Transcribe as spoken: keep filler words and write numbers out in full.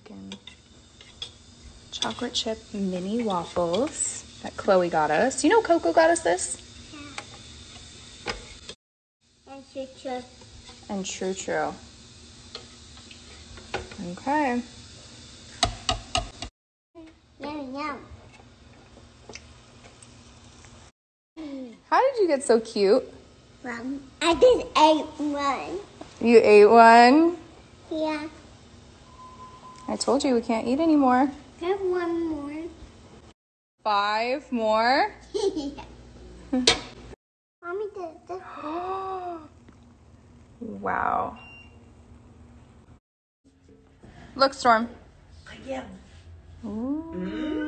making chocolate chip mini waffles that Chloe got us. You know Coco got us this? Yeah. And True True. And True True. Okay. Yum, yum. How did you get so cute? Um, I did ate one. You ate one? Yeah. I told you we can't eat anymore. Have one more. Five more? Mommy did this. Wow. Look, Storm. Yeah. Ooh.